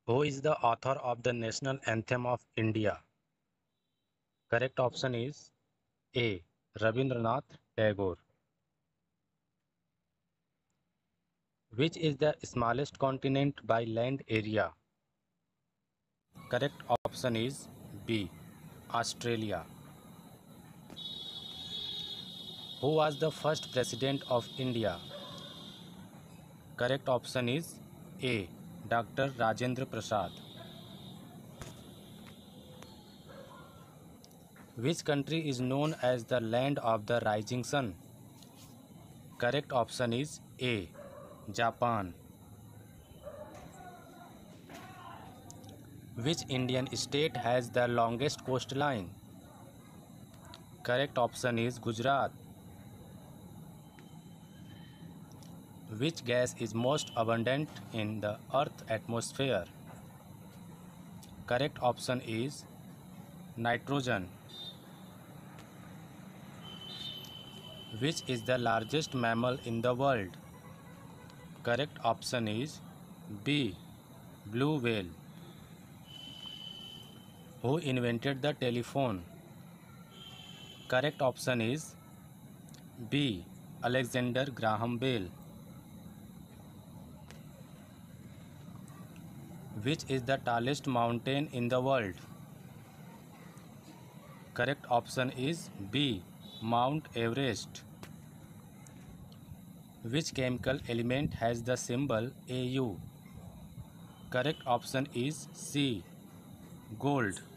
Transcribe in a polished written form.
Who is the author of the national anthem of India? Correct option is A. Rabindranath Tagore. Which is the smallest continent by land area? Correct option is B. Australia. Who was the first president of India? Correct option is A. Dr. Rajendra Prasad. Which country is known as the land of the rising sun? Correct option is A. Japan. Which Indian state has the longest coastline? Correct option is Gujarat. Which gas is most abundant in the Earth's atmosphere? Correct option is nitrogen. Which is the largest mammal in the world? Correct option is B. Blue whale. Who invented the telephone? Correct option is B. Alexander Graham Bell. Which is the tallest mountain in the world? Correct option is B. Mount Everest. Which chemical element has the symbol Au? Correct option is C. Gold.